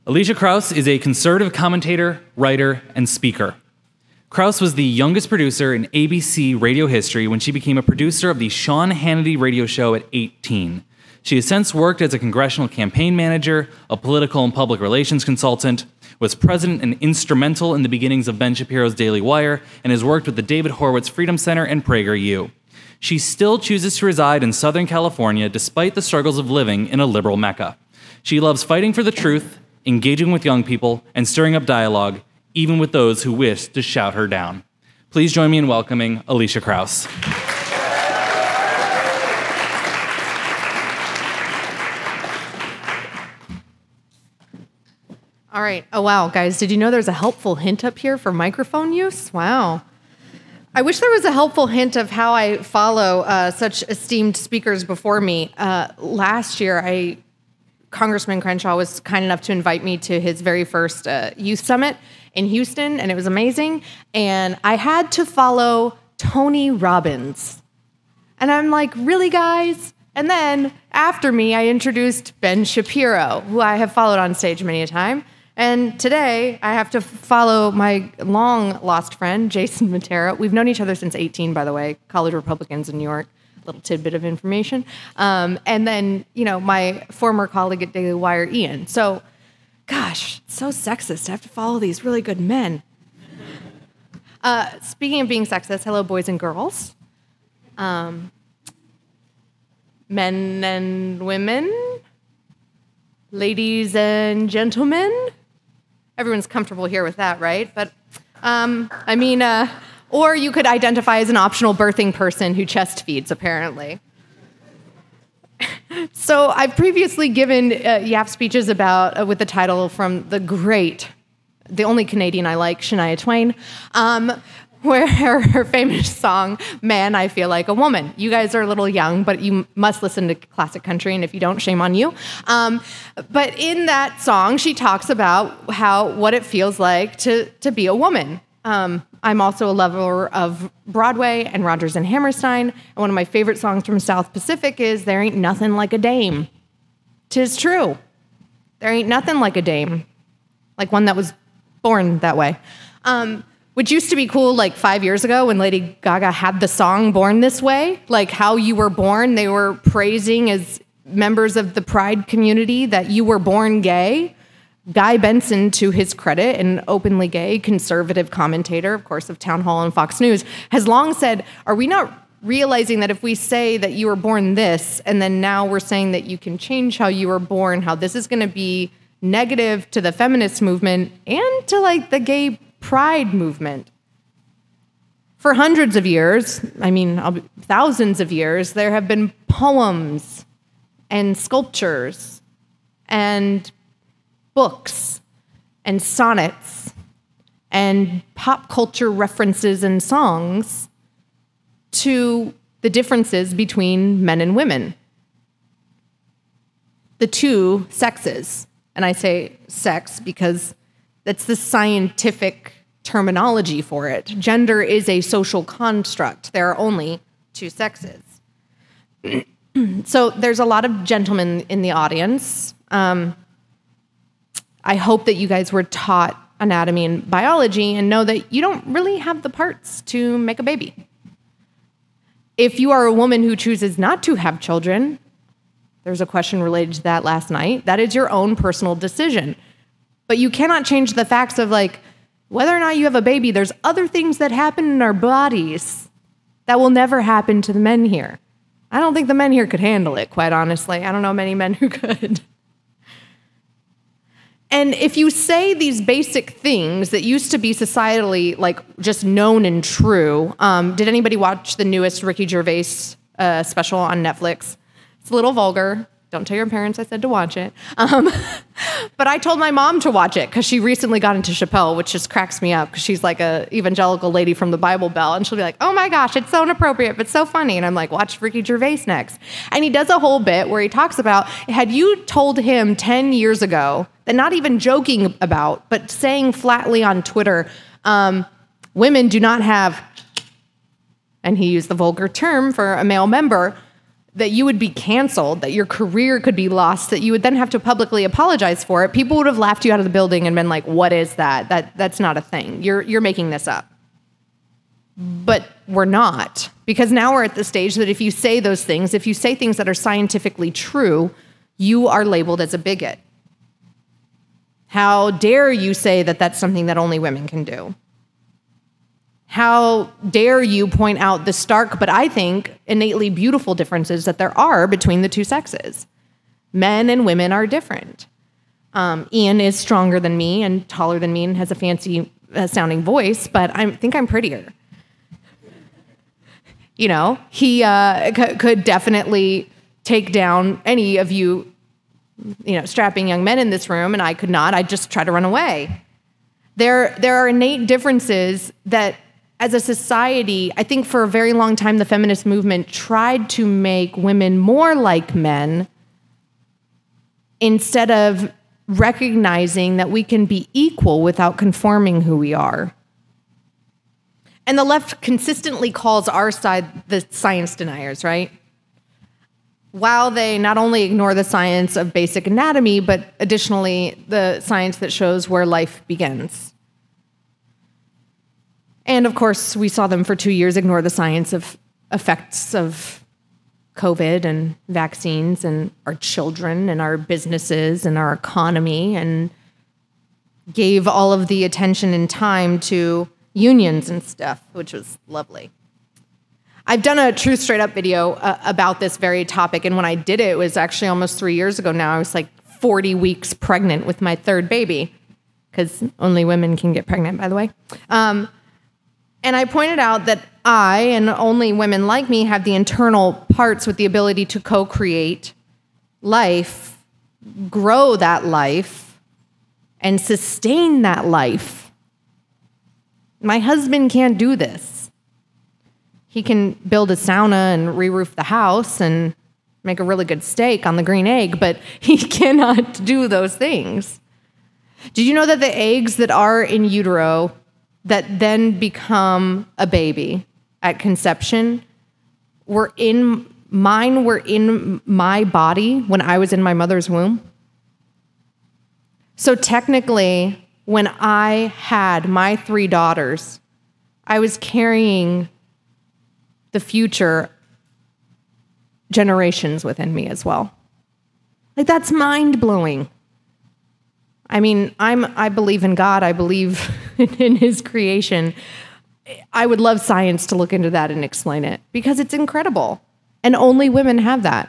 Alicia Krause is a conservative commentator, writer, and speaker. Krause was the youngest producer in ABC radio history when she became a producer of the Sean Hannity radio show at 18. She has since worked as a congressional campaign manager, a political and public relations consultant, was president and instrumental in the beginnings of Ben Shapiro's Daily Wire, and has worked with the David Horowitz Freedom Center and PragerU. She still chooses to reside in Southern California despite the struggles of living in a liberal Mecca. She loves fighting for the truth, engaging with young people, and stirring up dialogue, even with those who wish to shout her down. Please join me in welcoming Alicia Krause. All right. Oh, wow, guys, did you know there's a helpful hint up here for microphone use? Wow. I wish there was a helpful hint of how I follow such esteemed speakers before me. Last year, Congressman Crenshaw was kind enough to invite me to his very first youth summit in Houston, and it was amazing. And I had to follow Tony Robbins. And I'm like, really, guys? And then after me, I introduced Ben Shapiro, who I have followed on stage many a time. And today, I have to follow my long-lost friend, Jason Matera. We've known each other since 18, by the way, college Republicans in New York. Little tidbit of information. And then, my former colleague at Daily Wire, Ian. So, gosh, it's so sexist to have to follow these really good men. Speaking of being sexist, hello, boys and girls. Men and women. Ladies and gentlemen. Everyone's comfortable here with that, right? But, or you could identify as an optional birthing person who chest feeds, apparently. So I've previously given YAF speeches about, with the title from the only Canadian I like, Shania Twain, where her famous song, Man, I Feel Like a Woman. You guys are a little young, but you must listen to classic country, and if you don't, shame on you. But in that song, she talks about what it feels like to be a woman. I'm also a lover of Broadway and Rodgers and Hammerstein, and one of my favorite songs from South Pacific is There Ain't Nothing Like a Dame. 'Tis true. There ain't nothing like a dame. Like one that was born that way. Which used to be cool like 5 years ago when Lady Gaga had the song Born This Way. Like how you were born, they were praising as members of the Pride community that you were born gay. Guy Benson, to his credit, an openly gay conservative commentator, of course, of Town Hall and Fox News, has long said, are we not realizing that if we say that you were born this, and then now we're saying that you can change how you were born, how this is going to be negative to the feminist movement and to like the gay pride movement? For hundreds of years, thousands of years, there have been poems and sculptures and books and sonnets and pop culture references and songs to the differences between men and women. The two sexes. And I say sex because that's the scientific terminology for it. Gender is a social construct. There are only two sexes. So there's a lot of gentlemen in the audience. I hope that you guys were taught anatomy and biology and know that you don't really have the parts to make a baby. If you are a woman who chooses not to have children, there's a question related to that last night, that is your own personal decision. But you cannot change the facts of whether or not you have a baby, there's other things that happen in our bodies that will never happen to the men here. I don't think the men here could handle it, quite honestly. I don't know many men who could. And if you say these basic things that used to be societally just known and true, did anybody watch the newest Ricky Gervais special on Netflix? It's a little vulgar. Don't tell your parents I said to watch it. But I told my mom to watch it because she recently got into Chappelle, which just cracks me up because she's like a evangelical lady from the Bible Belt. And she'll be like, oh my gosh, it's so inappropriate, but so funny. And I'm like, watch Ricky Gervais next. And he does a whole bit where he talks about, had you told him 10 years ago, that not even joking about, but saying flatly on Twitter, women do not have, and he used the vulgar term for a male member, that you would be canceled, that your career could be lost, that you would then have to publicly apologize for it, people would have laughed you out of the building and been like, what is that? That's not a thing. You're making this up. But we're not, because now we're at the stage that if you say those things, if you say things that are scientifically true, you are labeled as a bigot. How dare you say that that's something that only women can do? How dare you point out the stark, but I think innately beautiful differences that there are between the two sexes? Men and women are different. Ian is stronger than me and taller than me and has a fancy sounding voice, but I think I'm prettier. You know, he could definitely take down any of you, strapping young men in this room, and I could not. I'd just try to run away. There are innate differences that, as a society, I think for a very long time, the feminist movement tried to make women more like men instead of recognizing that we can be equal without conforming who we are. And the left consistently calls our side the science deniers, right? While they not only ignore the science of basic anatomy, but additionally the science that shows where life begins. And of course, we saw them for 2 years ignore the science of effects of COVID and vaccines and our children and our businesses and our economy, and gave all of the attention and time to unions and stuff, which was lovely. I've done a Truth Straight Up video about this very topic, and when I did it, it was actually almost 3 years ago now. I was like 40 weeks pregnant with my third baby, because only women can get pregnant, by the way. And I pointed out that I, and only women like me, have the internal parts with the ability to co-create life, grow that life, and sustain that life. My husband can't do this. He can build a sauna and re-roof the house and make a really good steak on the green egg, but he cannot do those things. Did you know that the eggs that are in utero that then become a baby at conception were in my body when I was in my mother's womb? So technically, when I had my 3 daughters, I was carrying the future generations within me as well. Like, that's mind-blowing. I mean, I believe in God. I believe in his creation. I would love science to look into that and explain it, because it's incredible. And only women have that.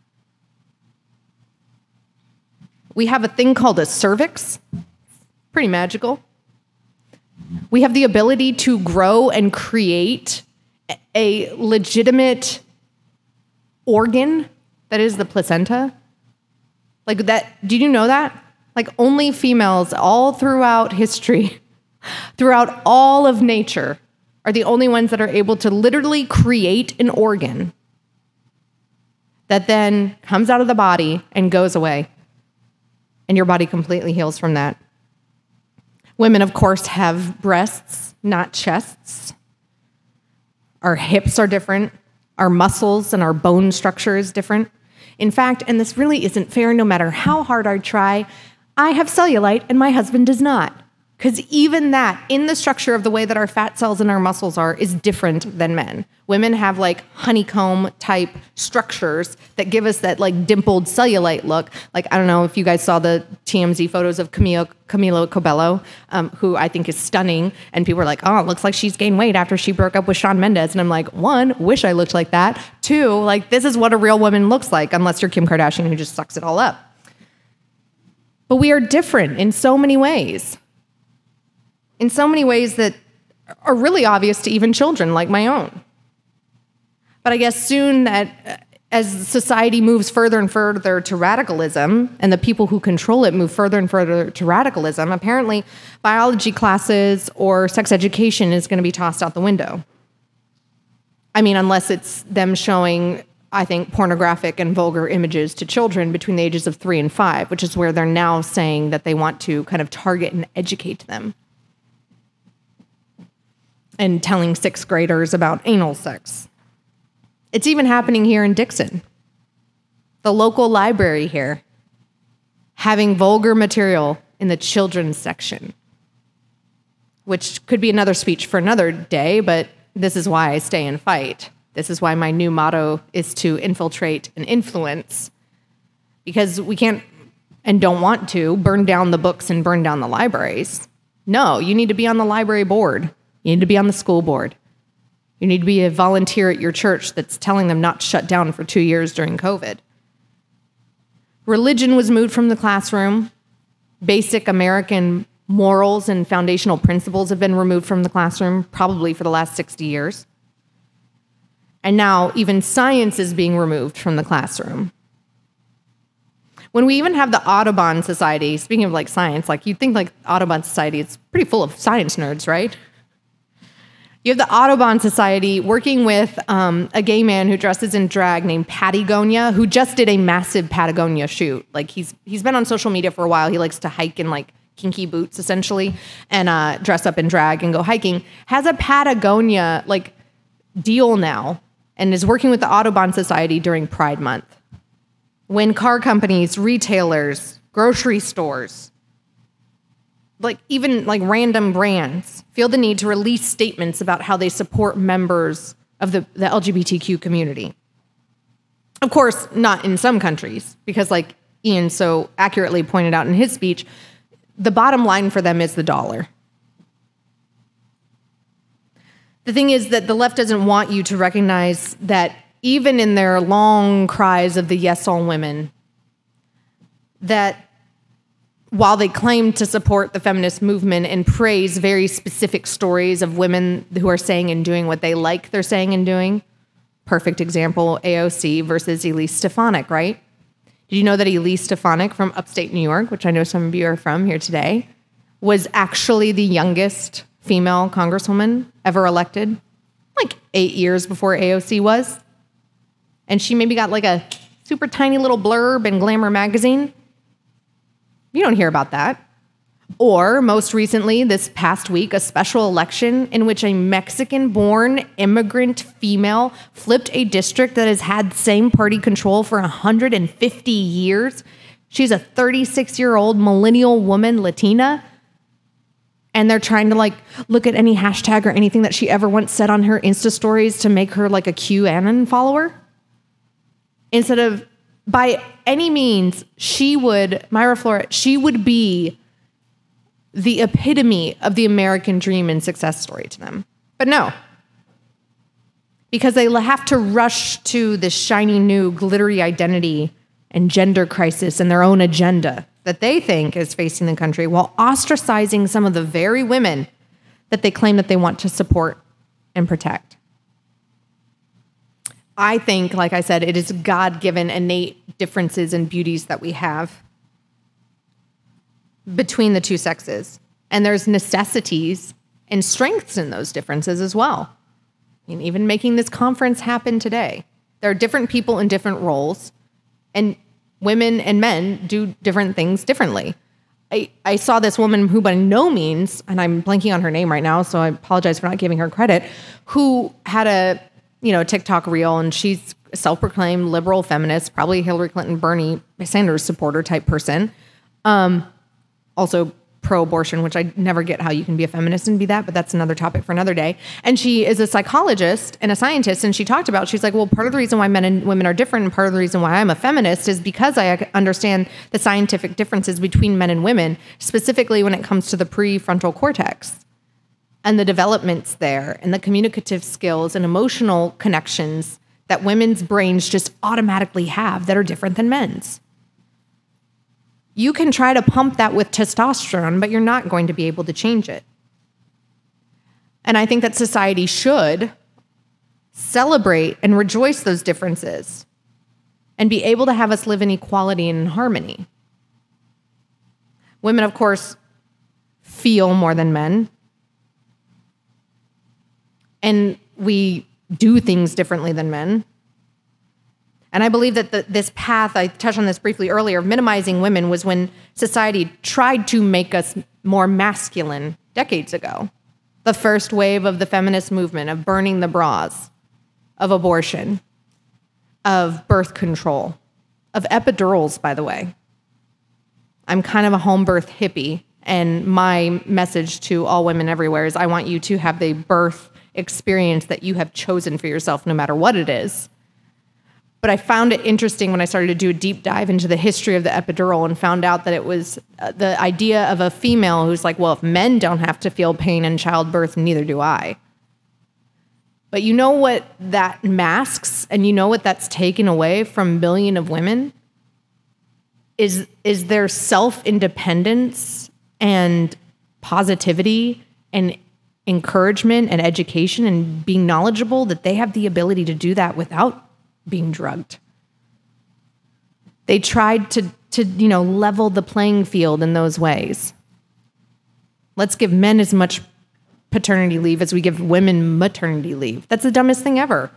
We have a thing called a cervix. Pretty magical. We have the ability to grow and create a legitimate organ that is the placenta. Like that, did you know that? Like, only females all throughout history, throughout all of nature, are the only ones that are able to literally create an organ that then comes out of the body and goes away. And your body completely heals from that. Women, of course, have breasts, not chests. Our hips are different. Our muscles and our bone structure is different. In fact, and this really isn't fair, no matter how hard I try, I have cellulite and my husband does not. Because even that, in the structure of the way that our fat cells and our muscles are, is different than men. Women have like honeycomb type structures that give us that like dimpled cellulite look. Like, I don't know if you guys saw the TMZ photos of Camila Cabello, who I think is stunning. And people are like, oh, it looks like she's gained weight after she broke up with Shawn Mendes. And I'm like, 1, wish I looked like that. 2, like, this is what a real woman looks like, unless you're Kim Kardashian, who just sucks it all up. But we are different in so many ways. In so many ways that are really obvious to even children like my own. But I guess soon that as society moves further and further to radicalism, and the people who control it move further and further to radicalism, apparently biology classes or sex education is going to be tossed out the window. I mean, unless it's them showing, I think, pornographic and vulgar images to children between the ages of 3 and 5, which is where they're now saying that they want to kind of target and educate them. And telling 6th graders about anal sex. It's even happening here in Dixon. the local library here having vulgar material in the children's section, which could be another speech for another day, but this is why I stay and fight. This is why my new motto is to infiltrate and influence, because we can't and don't want to burn down the books and burn down the libraries. No, you need to be on the library board. You need to be on the school board. You need to be a volunteer at your church that's telling them not to shut down for 2 years during COVID. Religion was moved from the classroom. Basic American morals and foundational principles have been removed from the classroom, probably for the last 60 years. And now even science is being removed from the classroom. When we even have the Audubon Society, speaking of like science, like you'd think like Audubon Society, it's pretty full of science nerds, right? You have the Audubon Society working with a gay man who dresses in drag named Patagonia, who just did a massive Patagonia shoot. Like he's been on social media for a while. He likes to hike in like kinky boots essentially and dress up in drag and go hiking. Has a Patagonia like deal now and is working with the Audubon Society during Pride Month. When car companies, retailers, grocery stores, like even like random brands feel the need to release statements about how they support members of the LGBTQ community. Of course, not in some countries, because like Ian so accurately pointed out in his speech, the bottom line for them is the dollar. The thing is that the left doesn't want you to recognize that even in their long cries of the yes, all women, that while they claim to support the feminist movement and praise very specific stories of women who are saying and doing what they like they're saying and doing, perfect example, AOC versus Elise Stefanik, right? Did you know that Elise Stefanik from upstate New York, which I know some of you are from here today, was actually the youngest female congresswoman ever elected, like 8 years before AOC was? And she maybe got like a super tiny little blurb in Glamour magazine. You don't hear about that. Or most recently, this past week, a special election in which a Mexican-born immigrant female flipped a district that has had same party control for 150 years. She's a 36-year-old millennial woman, Latina. And they're trying to like look at any hashtag or anything that she ever once said on her Insta stories to make her like a QAnon follower. Instead of, by any means, Mayra Flores, she would be the epitome of the American dream and success story to them. But no. Because they have to rush to this shiny new glittery identity and gender crisis and their own agenda that they think is facing the country while ostracizing some of the very women that they claim that they want to support and protect. I think, like I said, it is God-given innate differences and beauties that we have between the two sexes. And there's necessities and strengths in those differences as well. I mean, even making this conference happen today. There are different people in different roles, and women and men do different things differently. I saw this woman who by no means, and I'm blanking on her name right now, so I apologize for not giving her credit, who had a TikTok reel, and she's a self-proclaimed liberal feminist, probably Hillary Clinton, Bernie Sanders supporter type person. Also pro-abortion, which I never get how you can be a feminist and be that, but that's another topic for another day. And she is a psychologist and a scientist, and she talked about, she's like, well, part of the reason why men and women are different, and part of the reason why I'm a feminist is because I understand the scientific differences between men and women, specifically when it comes to the prefrontal cortex and the developments there and the communicative skills and emotional connections that women's brains just automatically have that are different than men's. You can try to pump that with testosterone, but you're not going to be able to change it. And I think that society should celebrate and rejoice those differences and be able to have us live in equality and in harmony. Women, of course, feel more than men. And we do things differently than men. And I believe that this path, I touched on this briefly earlier, of minimizing women was when society tried to make us more masculine decades ago. The first wave of the feminist movement, of burning the bras, of abortion, of birth control, of epidurals, by the way. I'm kind of a home birth hippie, and my message to all women everywhere is I want you to have the birth experience that you have chosen for yourself, no matter what it is. But I found it interesting when I started to do a deep dive into the history of the epidural and found out that it was the idea of a female who's like, well, if men don't have to feel pain in childbirth, neither do I. But you know what that masks, and you know what that's taken away from millions of women? Is their self-independence and positivity and encouragement and education and being knowledgeable that they have the ability to do that without being drugged. They tried to level the playing field in those ways. Let's give men as much paternity leave as we give women maternity leave. That's the dumbest thing ever.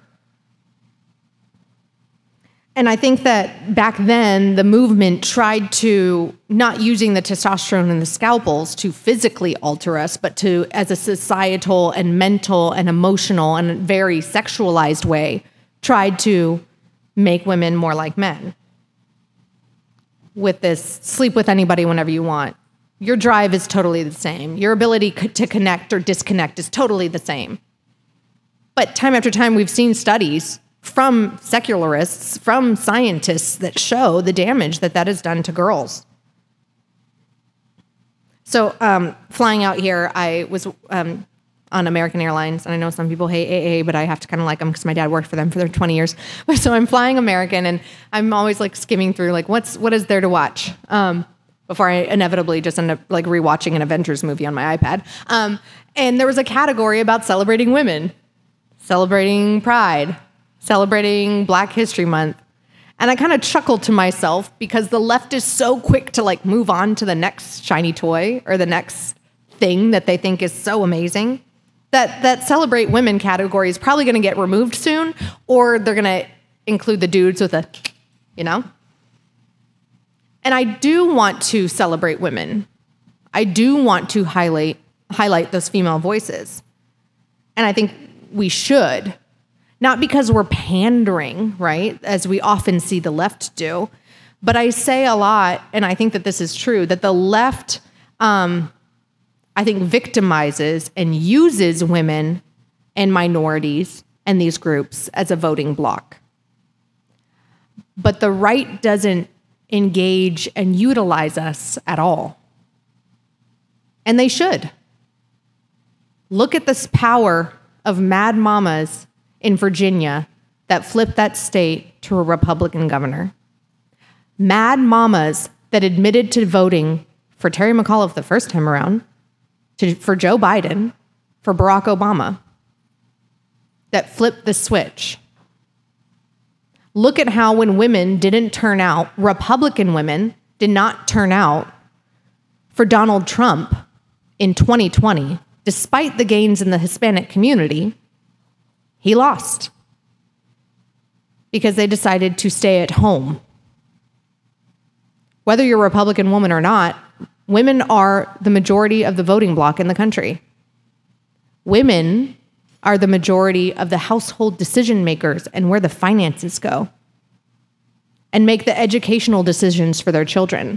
And I think that back then, the movement tried to, not using the testosterone and the scalpels to physically alter us, but to, as a societal and mental and emotional and very sexualized way, tried to make women more like men. With this, sleep with anybody whenever you want. Your drive is totally the same. Your ability to connect or disconnect is totally the same. But time after time, we've seen studies from secularists, from scientists that show the damage that has done to girls. So flying out here, I was on American Airlines, and I know some people hate AA, but I have to kind of like them because my dad worked for them for their 20 years. So I'm flying American, and I'm always like skimming through like what is there to watch before I inevitably just end up like rewatching an Avengers movie on my iPad. And there was a category about celebrating women, celebrating Pride, celebrating Black History Month. And I kind of chuckled to myself because the left is so quick to like move on to the next shiny toy or the next thing that they think is so amazing that celebrate women category is probably going to get removed soon, or they're going to include the dudes with a, And I do want to celebrate women. I do want to highlight those female voices. And I think we should. Not because we're pandering, right, as we often see the left do, but I say a lot, and I think that this is true, that the left, I think, victimizes and uses women and minorities and these groups as a voting bloc. But the right doesn't engage and utilize us at all. And they should. Look at this power of mad mamas in Virginia that flipped that state to a Republican governor. Mad mamas that admitted to voting for Terry McAuliffe the first time around, for Joe Biden, for Barack Obama, that flipped the switch. Look at how when women didn't turn out, Republican women did not turn out for Donald Trump in 2020, despite the gains in the Hispanic community, he lost because they decided to stay at home. Whether you're a Republican woman or not, women are the majority of the voting bloc in the country. Women are the majority of the household decision makers and where the finances go, and make the educational decisions for their children.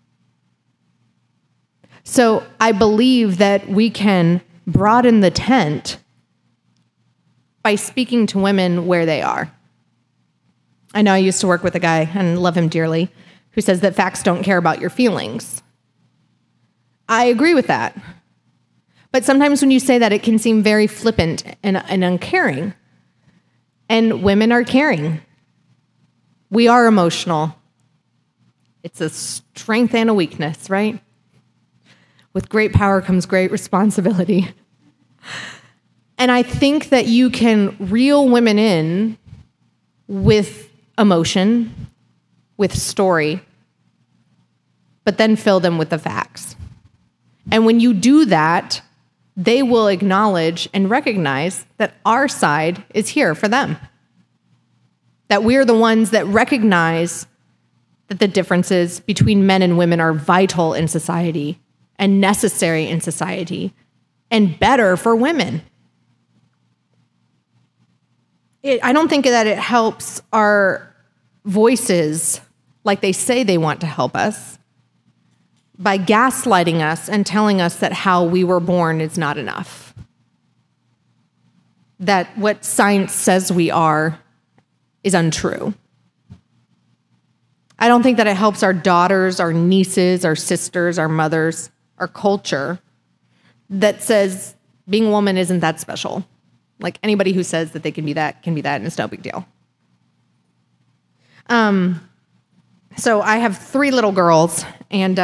So I believe that we can broaden the tent by speaking to women where they are. I know I used to work with a guy, and love him dearly, who says that facts don't care about your feelings. I agree with that. But sometimes when you say that, it can seem very flippant and uncaring. And women are caring. We are emotional. It's a strength and a weakness, right? With great power comes great responsibility. And I think that you can reel women in with emotion, with story, but then fill them with the facts. And when you do that, they will acknowledge and recognize that our side is here for them. That we're the ones that recognize that the differences between men and women are vital in society and necessary in society and better for women. I don't think that it helps our voices like they say they want to help us, by gaslighting us and telling us that how we were born is not enough. That what science says we are is untrue. I don't think that it helps our daughters, our nieces, our sisters, our mothers, our culture that says being a woman isn't that special. Like anybody who says that they can be that, and it's no big deal. So I have 3 little girls, and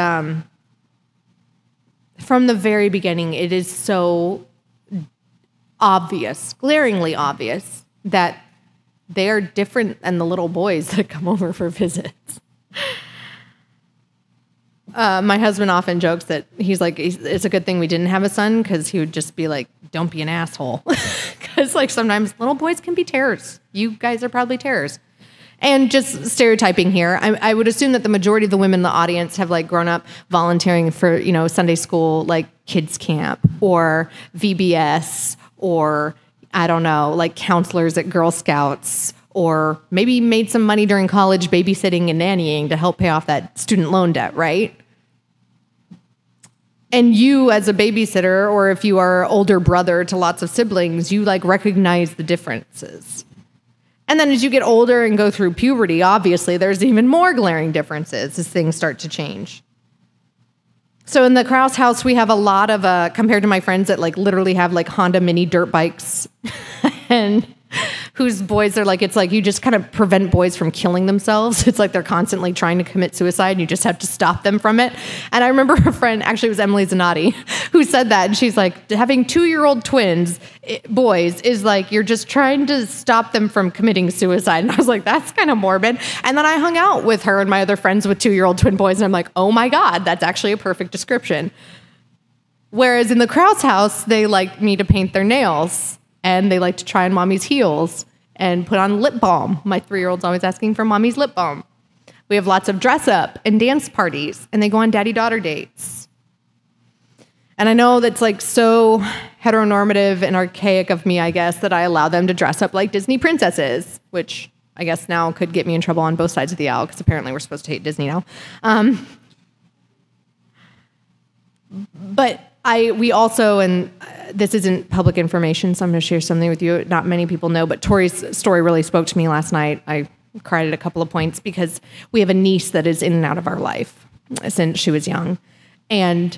from the very beginning, it is so obvious, glaringly obvious, that they are different than the little boys that come over for visits. My husband often jokes that he's like, it's a good thing we didn't have a son, because he would just be like, don't be an asshole. Because like sometimes little boys can be terrors. You guys are probably terrors. And just stereotyping here, I would assume that the majority of the women in the audience have like grown up volunteering for, you know, Sunday school, like kids camp or VBS, or I don't know, like counselors at Girl Scouts, or maybe made some money during college babysitting and nannying to help pay off that student loan debt, right? And you as a babysitter, or if you are older brother to lots of siblings, you like recognize the differences. And then as you get older and go through puberty, obviously there's even more glaring differences as things start to change. So in the Krause house, we have a lot of, compared to my friends that like literally have like Honda mini dirt bikes and whose boys are like, it's like you just kind of prevent boys from killing themselves. It's like they're constantly trying to commit suicide and you just have to stop them from it. And I remember a friend, actually it was Emily Zanotti, who said that. And she's like, having 2-year-old twins, boys, is like, you're just trying to stop them from committing suicide. And I was like, that's kind of morbid. And then I hung out with her and my other friends with 2-year-old twin boys. And I'm like, oh my God, that's actually a perfect description. Whereas in the Krause house, they like me to paint their nails. And they like to try on mommy's heels and put on lip balm. My 3-year-old's always asking for mommy's lip balm. We have lots of dress up and dance parties, and they go on daddy-daughter dates. And I know that's like so heteronormative and archaic of me, I guess, that I allow them to dress up like Disney princesses, which I guess now could get me in trouble on both sides of the aisle, because apparently we're supposed to hate Disney now. But we also, and this isn't public information, so I'm going to share something with you. Not many people know, but Tori's story really spoke to me last night. I cried at a couple of points because we have a niece that is in and out of our life since she was young. And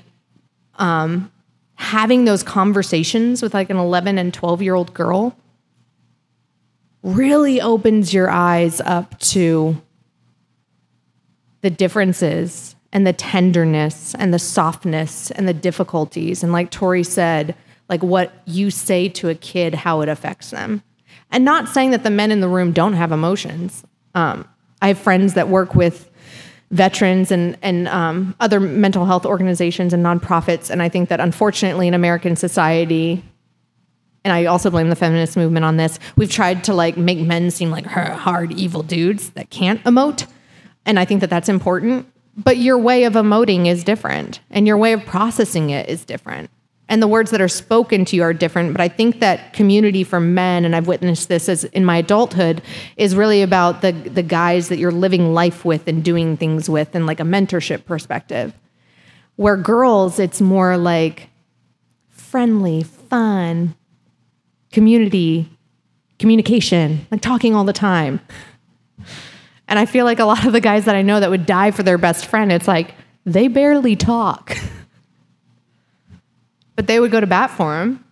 having those conversations with like an 11 and 12-year-old girl really opens your eyes up to the differences and the tenderness and the softness and the difficulties. And like Tori said, like what you say to a kid, how it affects them. And not saying that the men in the room don't have emotions. I have friends that work with veterans and other mental health organizations and nonprofits. And I think that unfortunately in American society, and I also blame the feminist movement on this, we've tried to like make men seem like hard, evil dudes that can't emote. And I think that that's important. But your way of emoting is different, and your way of processing it is different. And the words that are spoken to you are different. But I think that community for men, and I've witnessed this as in my adulthood, is really about the guys that you're living life with and doing things with, and like a mentorship perspective. Where girls, it's more like friendly, fun, communication, like talking all the time. And I feel like a lot of the guys that I know that would die for their best friend, it's like, they barely talk. But they would go to bat for him.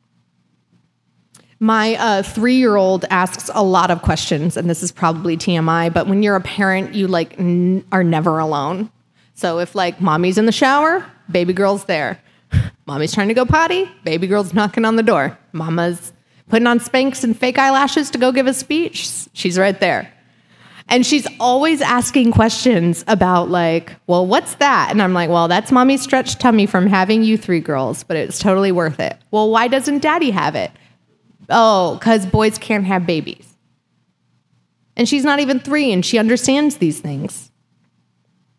My 3-year-old asks a lot of questions, and this is probably TMI, but when you're a parent, you like are never alone. So if like mommy's in the shower, baby girl's there. Mommy's trying to go potty, baby girl's knocking on the door. Mama's putting on Spanx and fake eyelashes to go give a speech, she's right there. And she's always asking questions about like, well, what's that? And I'm like, well, that's mommy's stretched tummy from having you 3 girls, but it's totally worth it. Well, why doesn't daddy have it? Oh, because boys can't have babies. And she's not even 3 and she understands these things.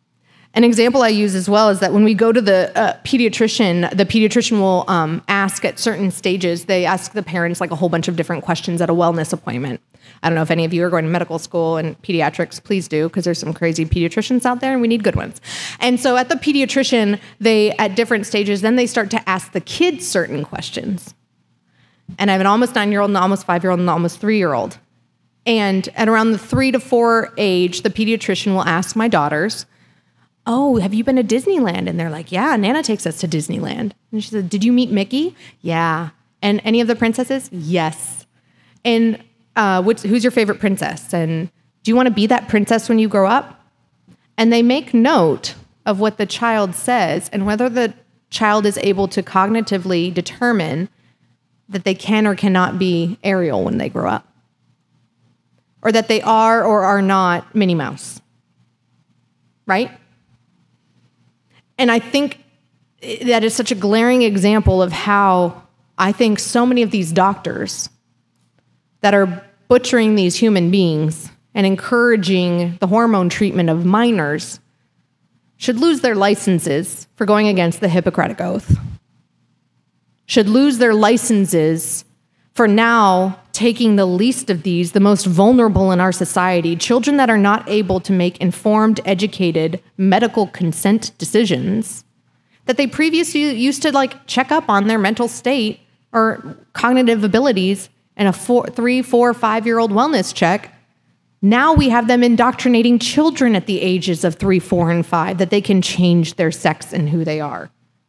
An example I use as well is that when we go to the pediatrician will ask at certain stages, they ask the parents like a whole bunch of different questions at a wellness appointment. I don't know if any of you are going to medical school and pediatrics, please do, because there's some crazy pediatricians out there and we need good ones. And so at the pediatrician, they, at different stages, then they start to ask the kids certain questions. And I have an almost 9-year-old, an almost 5-year-old, and an almost 3-year-old. And at around the 3 to 4 age, the pediatrician will ask my daughters, oh, have you been to Disneyland? And they're like, yeah, Nana takes us to Disneyland. And she said, did you meet Mickey? Yeah. And any of the princesses? Yes. And who's your favorite princess? And do you want to be that princess when you grow up? And they make note of what the child says and whether the child is able to cognitively determine that they can or cannot be Ariel when they grow up, or that they are or are not Minnie Mouse, right? And I think that is such a glaring example of how I think so many of these doctors that are butchering these human beings and encouraging the hormone treatment of minors should lose their licenses for going against the Hippocratic Oath, should lose their licenses for now taking the least of these, the most vulnerable in our society, children that are not able to make informed, educated, medical consent decisions, that they previously used to like check up on their mental state or cognitive abilities in a 3, 4, 5-year-old wellness check. Now we have them indoctrinating children at the ages of 3, 4, and 5 that they can change their sex and who they are.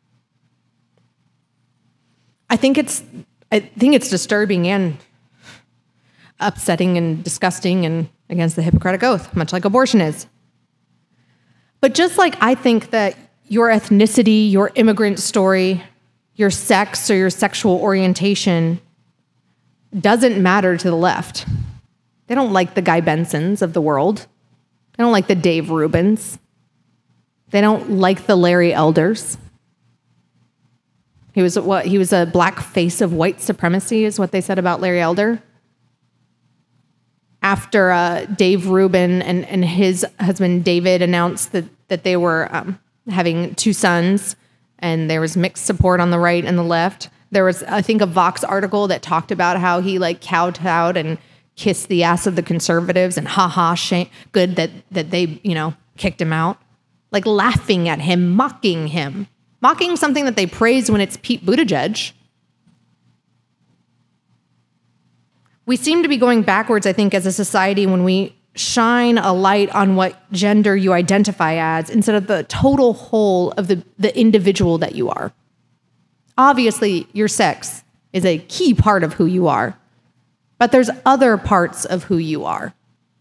I think it's disturbing and upsetting and disgusting and against the Hippocratic Oath, much like abortion is. But just like I think that your ethnicity, your immigrant story, your sex or your sexual orientation doesn't matter to the left. They don't like the Guy Bensons of the world. They don't like the Dave Rubins. They don't like the Larry Elders. He was a black face of white supremacy, is what they said about Larry Elder. After Dave Rubin and his husband David announced that they were having 2 sons, and there was mixed support on the right and the left. There was, I think, a Vox article that talked about how he like kowtowed and kissed the ass of the conservatives and shame, good that they, kicked him out. Like laughing at him, mocking something that they praise when it's Pete Buttigieg. We seem to be going backwards, I think, as a society when we shine a light on what gender you identify as instead of the total whole of the individual that you are. Obviously, your sex is a key part of who you are, but there's other parts of who you are.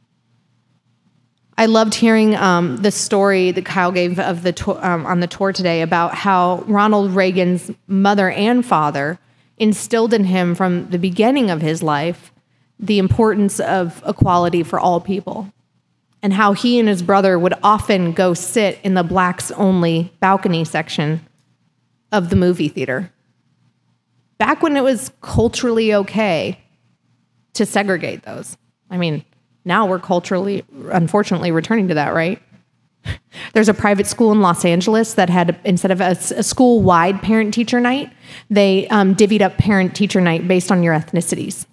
I loved hearing the story that Kyle gave of on the tour today about how Ronald Reagan's mother and father instilled in him from the beginning of his life the importance of equality for all people, and how he and his brother would often go sit in the blacks-only balcony section of the movie theater. Back when it was culturally okay to segregate those. I mean, now we're culturally, unfortunately, returning to that, right? There's a private school in Los Angeles that had, instead of a school-wide parent-teacher night, they divvied up parent-teacher night based on your ethnicities.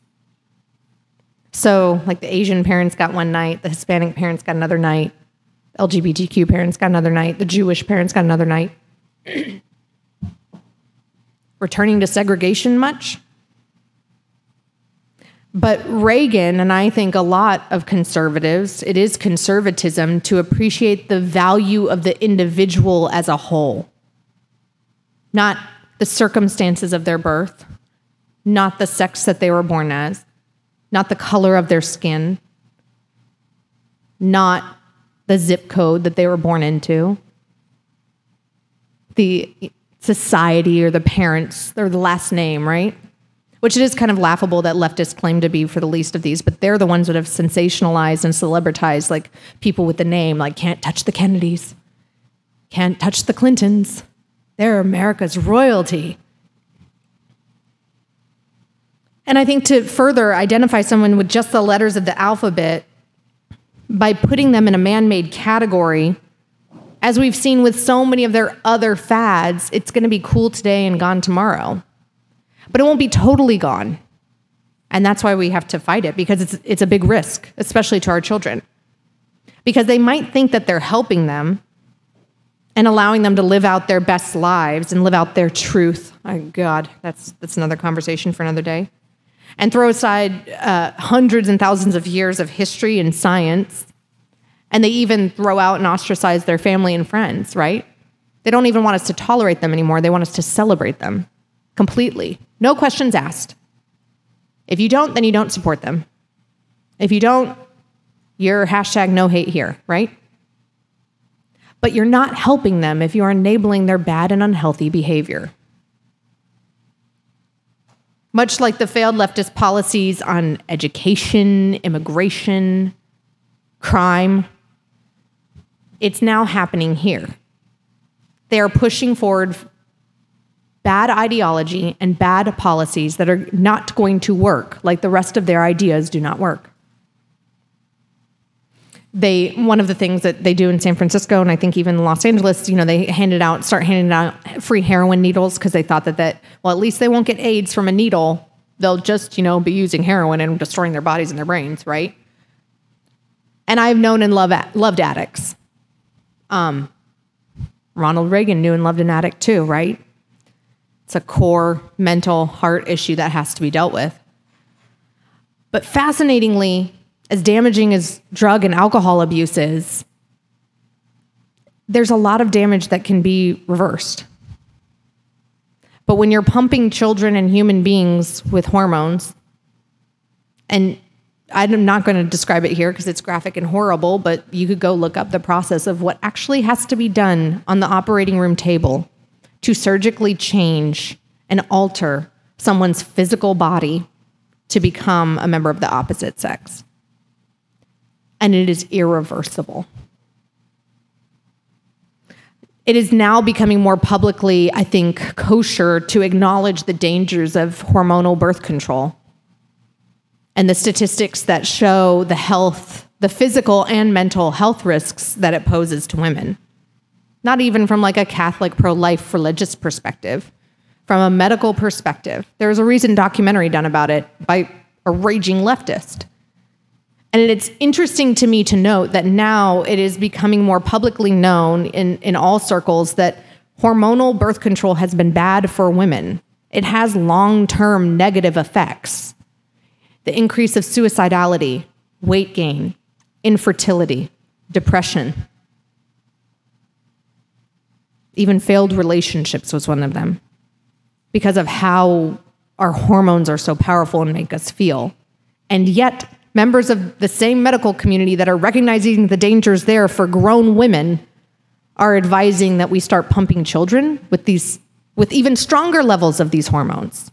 So, like, the Asian parents got one night, the Hispanic parents got another night, LGBTQ parents got another night, the Jewish parents got another night. Returning to segregation much? But Reagan, and I think a lot of conservatives, it is conservatism to appreciate the value of the individual as a whole. Not the circumstances of their birth, not the sex that they were born as, not the color of their skin, not the zip code that they were born into, the society or the parents or the last name, right? Which it is kind of laughable that leftists claim to be for the least of these, but they're the ones that have sensationalized and celebritized like people with the name, like can't touch the Kennedys, can't touch the Clintons. They're America's royalty. And I think to further identify someone with just the letters of the alphabet by putting them in a man-made category as we've seen with so many of their other fads, it's going to be cool today and gone tomorrow. But it won't be totally gone. And that's why we have to fight it, because it's a big risk, especially to our children. Because they might think that they're helping them and allowing them to live out their best lives and live out their truth. Oh, God, that's another conversation for another day. And throw aside hundreds and thousands of years of history and science. And they even throw out and ostracize their family and friends, right? They don't even want us to tolerate them anymore. They want us to celebrate them completely. No questions asked. If you don't, then you don't support them. If you don't, you're hashtag no hate here, right? But you're not helping them if you're enabling their bad and unhealthy behavior. Much like the failed leftist policies on education, immigration, crime, it's now happening here. They are pushing forward bad ideology and bad policies that are not going to work, like the rest of their ideas do not work. One of the things that they do in San Francisco, and I think even Los Angeles, they start handing out free heroin needles because they thought that, well, at least they won't get AIDS from a needle. They'll just, be using heroin and destroying their bodies and their brains, right? And I've known and loved addicts. Ronald Reagan knew and loved an addict too, right? It's a core mental heart issue that has to be dealt with. But fascinatingly, as damaging as drug and alcohol abuse is, there's a lot of damage that can be reversed. But when you're pumping children and human beings with hormones, and I'm not going to describe it here because it's graphic and horrible, but you could go look up the process of what actually has to be done on the operating room table to surgically change and alter someone's physical body to become a member of the opposite sex. And it is irreversible. It is now becoming more publicly, I think, kosher to acknowledge the dangers of hormonal birth control and the statistics that show the physical and mental health risks that it poses to women. Not even from like a Catholic pro-life religious perspective, from a medical perspective. There was a recent documentary done about it by a raging leftist. And it's interesting to me to note that now it is becoming more publicly known in all circles that hormonal birth control has been bad for women. It has long-term negative effects. The increase of suicidality, weight gain, infertility, depression. Even failed relationships was one of them, because of how our hormones are so powerful and make us feel. And yet, members of the same medical community that are recognizing the dangers there for grown women are advising that we start pumping children with even stronger levels of these hormones.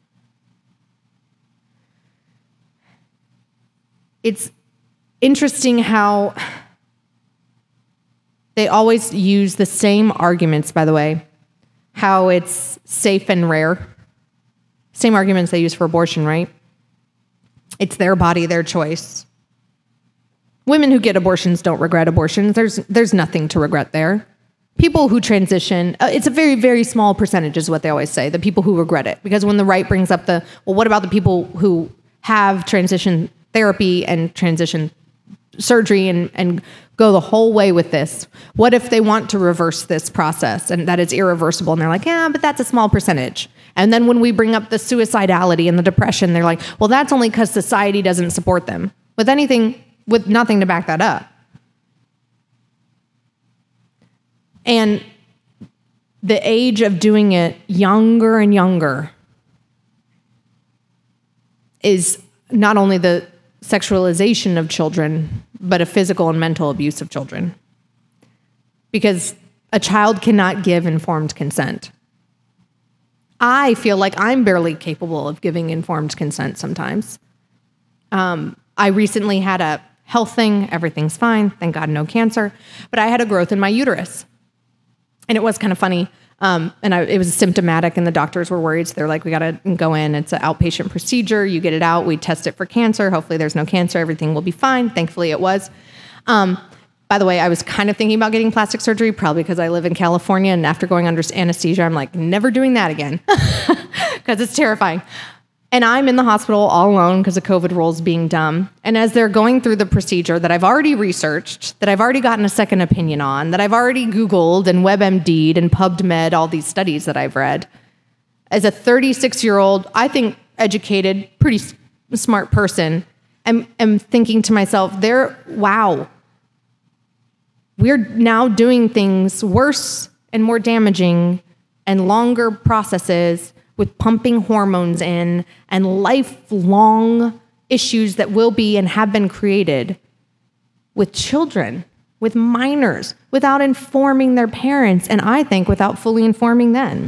It's interesting how they always use the same arguments, by the way, how it's safe and rare. Same arguments they use for abortion, right? It's their body, their choice. Women who get abortions don't regret abortions. There's nothing to regret there. People who transition, it's a very, very small percentage is what they always say, the people who regret it. Because when the right brings up what about the people who have transition therapy and transition surgery and go the whole way with this? What if they want to reverse this process and that it's irreversible? And they're like, yeah, but that's a small percentage. And then when we bring up the suicidality and the depression, they're like, well, that's only because society doesn't support them. With nothing to back that up. And the age of doing it younger and younger is not only the sexualization of children, but a physical and mental abuse of children. Because a child cannot give informed consent. I feel like I'm barely capable of giving informed consent sometimes. I recently had a health thing. Everything's fine. Thank God, no cancer. But I had a growth in my uterus. And it was kind of funny. It was symptomatic, and the doctors were worried. So they're like, we got to go in. It's an outpatient procedure. You get it out. We test it for cancer. Hopefully there's no cancer. Everything will be fine. Thankfully it was. By By the way, I was kind of thinking about getting plastic surgery, probably because I live in California, and after going under anesthesia, I'm like, never doing that again, because it's terrifying. And I'm in the hospital all alone because of COVID rules being dumb. And as they're going through the procedure that I've already researched, that I've already gotten a second opinion on, that I've already Googled and WebMD'd and PubMed, all these studies that I've read, as a 36-year-old, I think educated, pretty smart person, am thinking to myself, wow, we're now doing things worse and more damaging and longer processes with pumping hormones in and lifelong issues that will be and have been created with children, with minors, without informing their parents, and I think without fully informing them.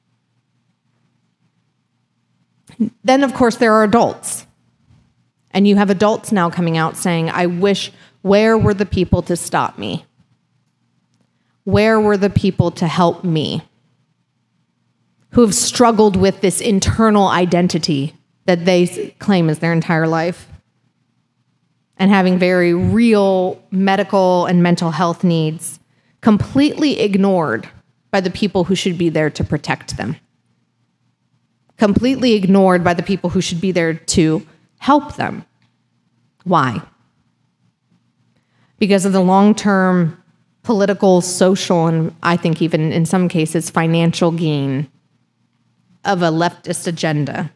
Then, of course, there are adults. And you have adults now coming out saying, I wish, where were the people to stop me? Where were the people to help me? Who have struggled with this internal identity that they claim is their entire life, and having very real medical and mental health needs completely ignored by the people who should be there to protect them, completely ignored by the people who should be there to help them. Why? Because of the long-term political, social, and I think even in some cases financial gain of a leftist agenda,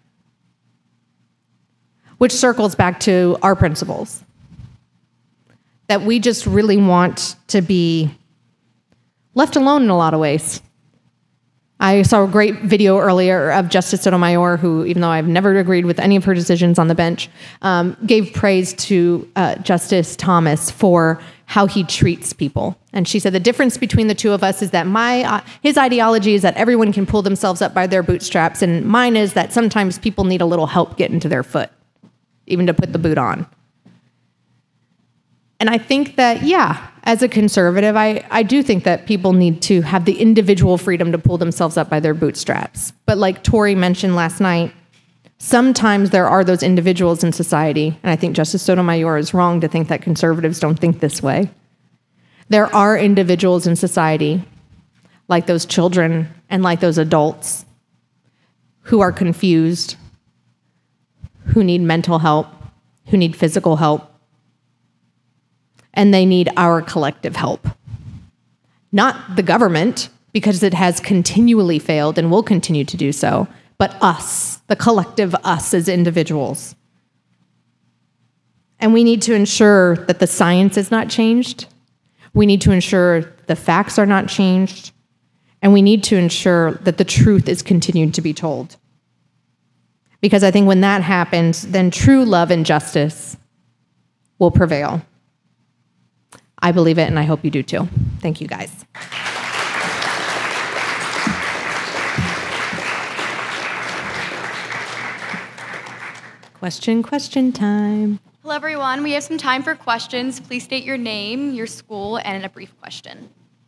which circles back to our principles, that we just really want to be left alone in a lot of ways. I saw a great video earlier of Justice Sotomayor, who, even though I've never agreed with any of her decisions on the bench, gave praise to Justice Thomas for how he treats people. And she said the difference between the two of us is that his ideology is that everyone can pull themselves up by their bootstraps, and mine is that sometimes people need a little help getting to their foot, even to put the boot on. And I think that, yeah, as a conservative, I do think that people need to have the individual freedom to pull themselves up by their bootstraps. But like Tori mentioned last night, sometimes there are those individuals in society, and I think Justice Sotomayor is wrong to think that conservatives don't think this way. There are individuals in society, like those children and like those adults, who are confused, who need mental help, who need physical help, and they need our collective help. Not the government, because it has continually failed and will continue to do so, but us, the collective us as individuals. And we need to ensure that the science is not changed. We need to ensure the facts are not changed. And we need to ensure that the truth is continued to be told. Because I think when that happens, then true love and justice will prevail. I believe it, and I hope you do too. Thank you, guys. Question time. Hello, everyone. We have some time for questions. Please state your name, your school, and a brief question.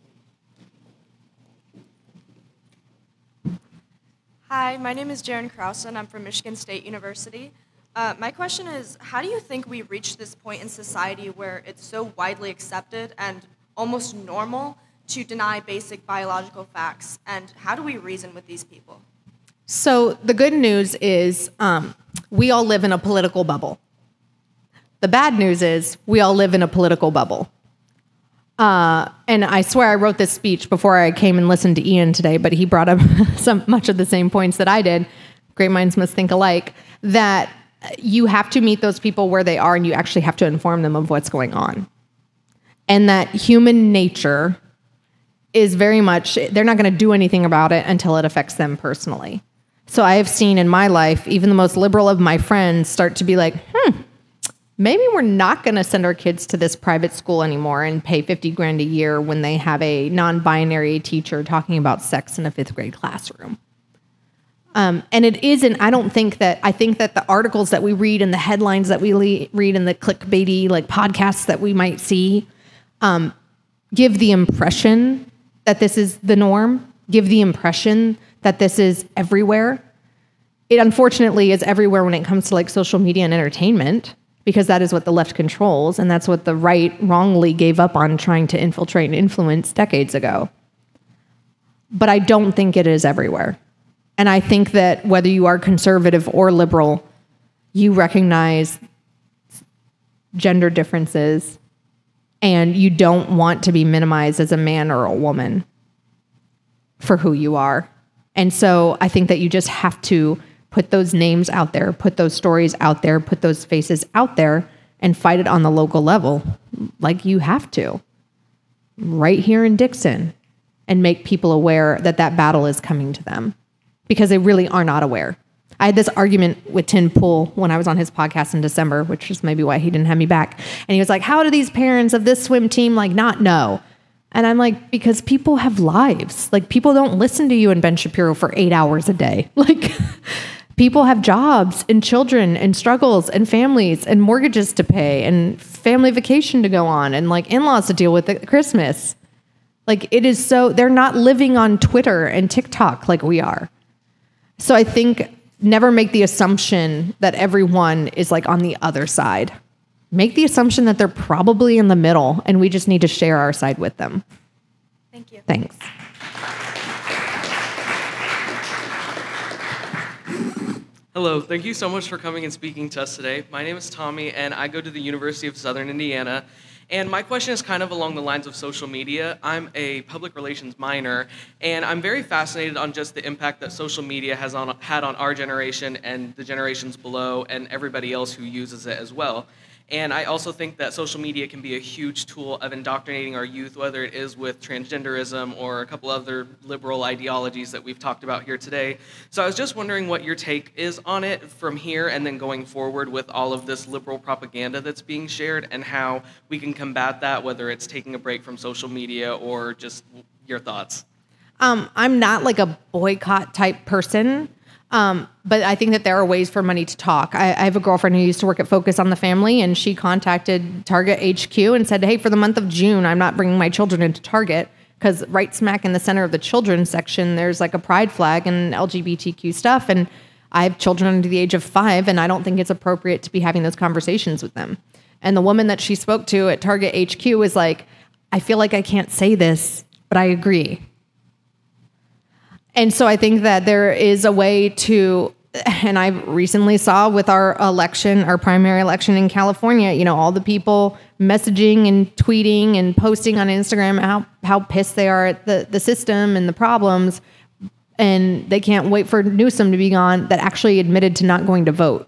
Hi, my name is Jaren Krause, and I'm from Michigan State University. My question is, how do you think we reached this point in society where it's so widely accepted and almost normal to deny basic biological facts, and how do we reason with these people? So the good news is we all live in a political bubble. The bad news is we all live in a political bubble. And I swear I wrote this speech before I came and listened to Ian today, but he brought up much of the same points that I did. Great minds must think alike. That you have to meet those people where they are, and you actually have to inform them of what's going on. And that human nature is very much, they're not going to do anything about it until it affects them personally. So I have seen in my life, even the most liberal of my friends start to be like, maybe we're not going to send our kids to this private school anymore and pay $50,000 a year when they have a non-binary teacher talking about sex in a 5th grade classroom. And it isn't, I think that the articles that we read and the headlines that we read and the clickbaity like podcasts that we might see give the impression that this is the norm, give the impression that this is everywhere. It unfortunately is everywhere when it comes to like social media and entertainment, because that is what the left controls, and that's what the right wrongly gave up on trying to infiltrate and influence decades ago. But I don't think it is everywhere. And I think that whether you are conservative or liberal, you recognize gender differences and you don't want to be minimized as a man or a woman for who you are. And so I think that you just have to put those names out there, put those stories out there, put those faces out there, and fight it on the local level like you have to, right here in Dixon, and make people aware that that battle is coming to them, because they really are not aware. I had this argument with Tim Pool when I was on his podcast in December, which is maybe why he didn't have me back. And he was like, how do these parents of this swim team like not know? And I'm like, because people have lives. Like, people don't listen to you and Ben Shapiro for 8 hours a day. Like, people have jobs and children and struggles and families and mortgages to pay and family vacation to go on and like in-laws to deal with at Christmas. Like, it is so, they're not living on Twitter and TikTok like we are. So I think never make the assumption that everyone is like on the other side. Make the assumption that they're probably in the middle and we just need to share our side with them. Thank you. Thanks. Hello, thank you so much for coming and speaking to us today. My name is Tommy and I go to the University of Southern Indiana. And my question is kind of along the lines of social media. I'm a public relations minor, and I'm very fascinated on just the impact that social media has had on our generation and the generations below and everybody else who uses it as well. And I also think that social media can be a huge tool of indoctrinating our youth, whether it is with transgenderism or a couple other liberal ideologies that we've talked about here today. So I was just wondering what your take is on it from here and then going forward with all of this liberal propaganda that's being shared, and how we can combat that, whether it's taking a break from social media or just your thoughts. I'm not like a boycott type person. But I think that there are ways for money to talk. I have a girlfriend who used to work at Focus on the Family, and she contacted Target HQ and said, hey, for the month of June, I'm not bringing my children into Target, because right smack in the center of the children's section, there's like a pride flag and LGBTQ stuff. And I have children under the age of 5, and I don't think it's appropriate to be having those conversations with them. And the woman that she spoke to at Target HQ was like, I feel like I can't say this, but I agree. And so I think that there is a way to, and I recently saw with our election, our primary election in California, you know, all the people messaging and tweeting and posting on Instagram how pissed they are at the system and the problems, and they can't wait for Newsom to be gone, that actually admitted to not going to vote.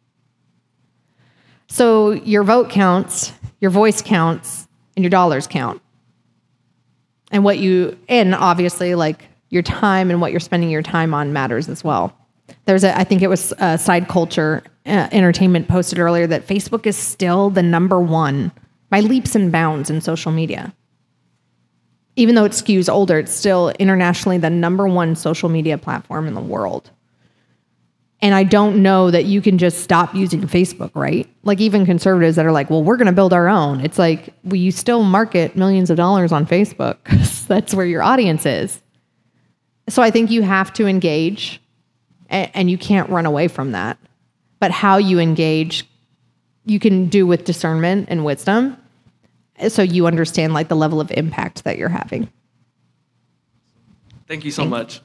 So your vote counts, your voice counts, and your dollars count. And and obviously, like, your time and what you're spending your time on matters as well. I think it was Side Culture Entertainment posted earlier that Facebook is still the #1 by leaps and bounds in social media. Even though it skews older, it's still internationally the #1 social media platform in the world. And I don't know that you can just stop using Facebook, right? Like, even conservatives that are like, well, we're going to build our own. It's like, well, you still market millions of dollars on Facebook because that's where your audience is. So I think you have to engage, and you can't run away from that. But how you engage, you can do with discernment and wisdom, so you understand like the level of impact that you're having. Thank you so much.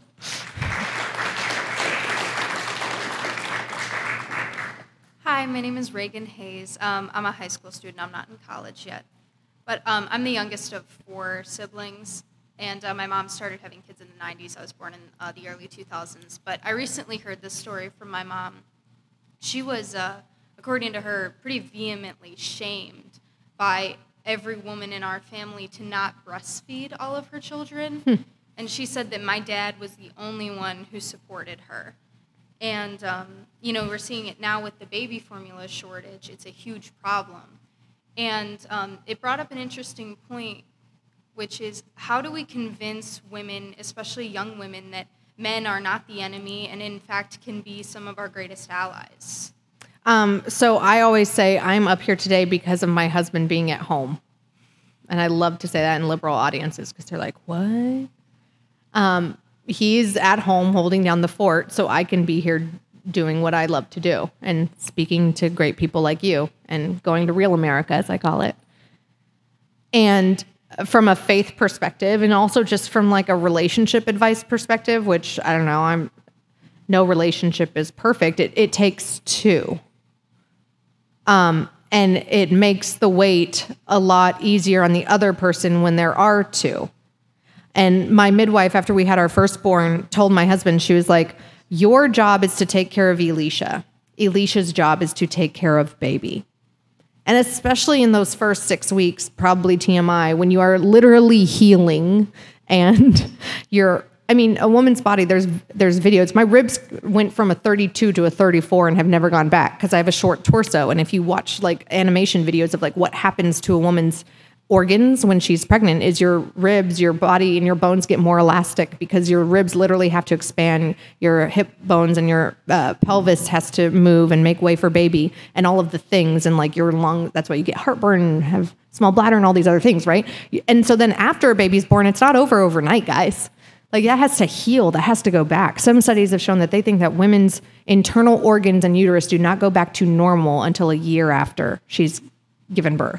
Hi, my name is Reagan Hayes. I'm a high school student. I'm not in college yet. But I'm the youngest of 4 siblings. And my mom started having kids in the 90s. I was born in the early 2000s. But I recently heard this story from my mom. She was, according to her, pretty vehemently shamed by every woman in our family to not breastfeed all of her children. And she said that my dad was the only one who supported her. And, you know, we're seeing it now with the baby formula shortage. It's a huge problem. And it brought up an interesting point, which is, how do we convince women, especially young women, that men are not the enemy and in fact can be some of our greatest allies? So I always say I'm up here today because of my husband being at home. And I love to say that in liberal audiences because they're like, what? He's at home holding down the fort so I can be here doing what I love to do and speaking to great people like you and going to Real America, as I call it. And from a faith perspective, and also just from like a relationship advice perspective, which I don't know, no relationship is perfect. It takes two. And it makes the weight a lot easier on the other person when there are two. And my midwife, after we had our firstborn, told my husband, she was like, your job is to take care of Elisha. Elisha's job is to take care of baby. And especially in those first 6 weeks, probably TMI, when you are literally healing and a woman's body, there's videos. My ribs went from a 32 to a 34 and have never gone back because I have a short torso. And if you watch like animation videos of like what happens to a woman's organs when she's pregnant, is your ribs, your body, and your bones get more elastic because your ribs literally have to expand, your hip bones and your pelvis has to move and make way for baby, and all of the things, and like your lung, that's why you get heartburn and have small bladder and all these other things, right? And so then after a baby's born, it's not over overnight, guys. Like that has to heal, that has to go back. Some studies have shown that they think that women's internal organs and uterus do not go back to normal until a year after she's given birth.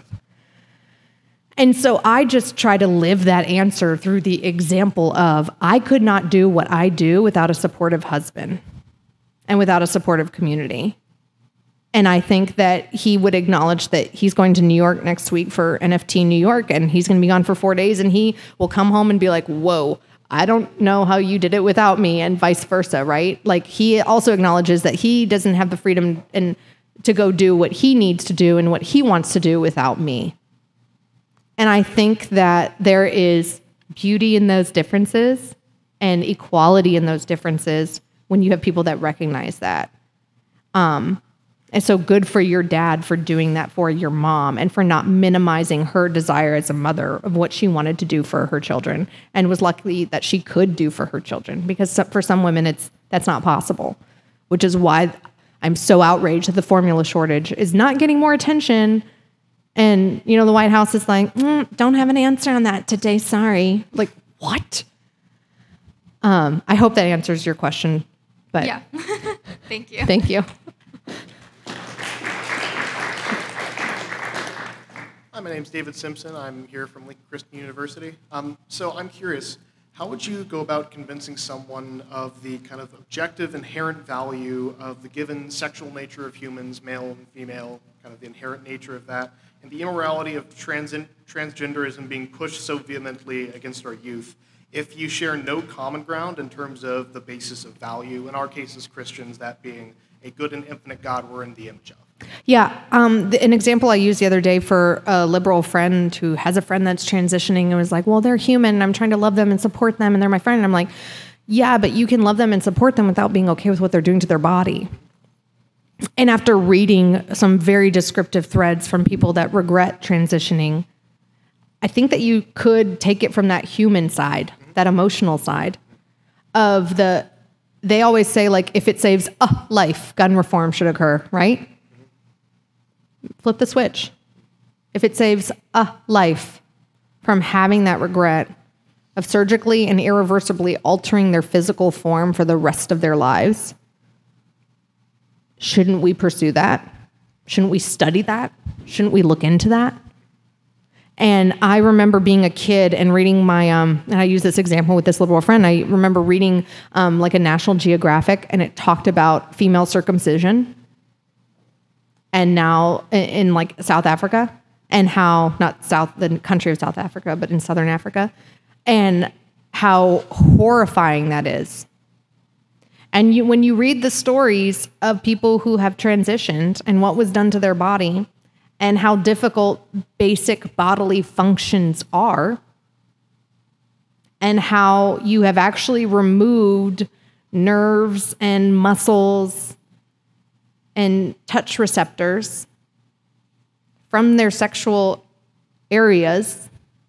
And so I just try to live that answer through the example of I could not do what I do without a supportive husband and without a supportive community. And I think that he would acknowledge that he's going to New York next week for NFT New York, and he's going to be gone for 4 days, and he will come home and be like, whoa, I don't know how you did it without me, and vice versa, right? Like he also acknowledges that he doesn't have the freedom and to go do what he needs to do and what he wants to do without me. And I think that there is beauty in those differences and equality in those differences when you have people that recognize that. And so good for your dad for doing that for your mom and for not minimizing her desire as a mother of what she wanted to do for her children and was lucky that she could do for her children, because for some women that's not possible, which is why I'm so outraged that the formula shortage is not getting more attention. And, the White House is like, don't have an answer on that today, sorry. Like, what? I hope that answers your question. But yeah. Thank you. Thank you. Hi, my name's David Simpson. I'm here from Lincoln Christian University. So I'm curious, how would you go about convincing someone of the kind of objective, inherent value of the given sexual nature of humans, male and female, kind of the inherent nature of that, and the immorality of transgenderism being pushed so vehemently against our youth, if you share no common ground in terms of the basis of value, in our case as Christians, that being a good and infinite God we're in the image of? Yeah, an example I used the other day for a liberal friend who has a friend that's transitioning and was like, well, they're human, and I'm trying to love them and support them, and they're my friend. And I'm like, yeah, but you can love them and support them without being okay with what they're doing to their body. And after reading some very descriptive threads from people that regret transitioning, I think that you could take it from that human side, that emotional side of they always say, like, if it saves a life, gun reform should occur, right? Flip the switch. If it saves a life from having that regret of surgically and irreversibly altering their physical form for the rest of their lives, shouldn't we pursue that? Shouldn't we study that? Shouldn't we look into that? And I remember being a kid and reading my, and I use this example with this liberal friend, I remember reading like a National Geographic, and it talked about female circumcision. And now in like South Africa, and how, not the country of South Africa, but in Southern Africa, and how horrifying that is. And when you read the stories of people who have transitioned and what was done to their body and how difficult basic bodily functions are, and how you have actually removed nerves and muscles and touch receptors from their sexual areas,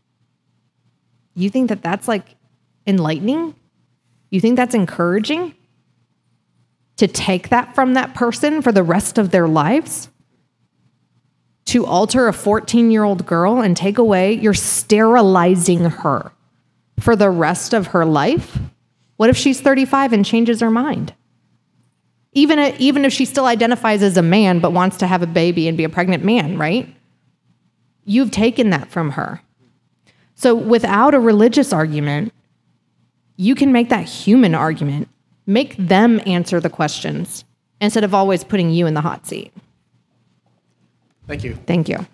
you think that that's like enlightening? You think that's encouraging? To take that from that person for the rest of their lives? To alter a 14-year-old girl and take away, you're sterilizing her for the rest of her life? What if she's 35 and changes her mind? Even if she still identifies as a man but wants to have a baby and be a pregnant man, right? You've taken that from her. So without a religious argument, you can make that human argument. Make them answer the questions instead of always putting you in the hot seat. Thank you. Thank you.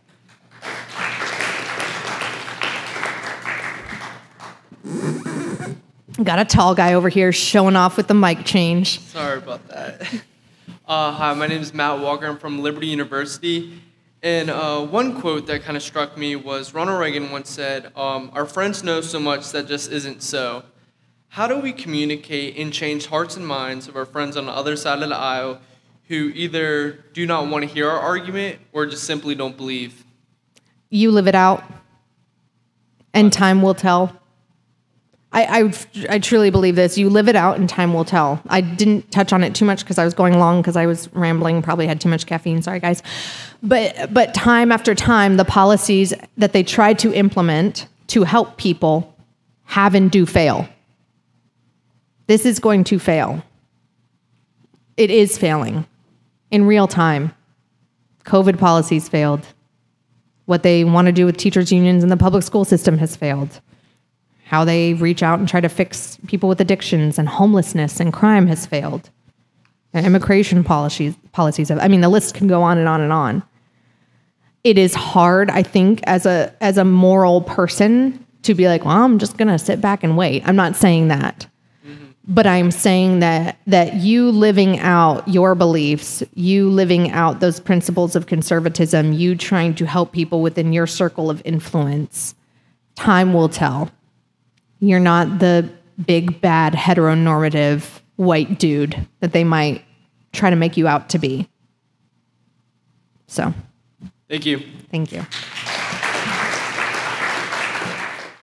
Got a tall guy over here showing off with the mic change. Sorry about that. Hi, my name is Matt Walker. I'm from Liberty University. And one quote that kind of struck me was Ronald Reagan once said, our friends know so much that just isn't so. How do we communicate and change hearts and minds of our friends on the other side of the aisle who either do not want to hear our argument or just simply don't believe? You live it out, and time will tell. I truly believe this. You live it out and time will tell. I didn't touch on it too much because I was going long because I was rambling, probably had too much caffeine. Sorry, guys. But time after time, the policies that they tried to implement to help people have and do fail. This is going to fail. It is failing in real time. COVID policies failed. What they want to do with teachers' unions in the public school system has failed. How they reach out and try to fix people with addictions and homelessness and crime has failed. And immigration policies have, I mean, the list can go on and on and on. It is hard, I think, as a moral person to be like, well, I'm just going to sit back and wait. I'm not saying that. But I'm saying that you living out your beliefs, you living out those principles of conservatism, you trying to help people within your circle of influence, time will tell. You're not the big, bad, heteronormative white dude that they might try to make you out to be. So. Thank you. Thank you.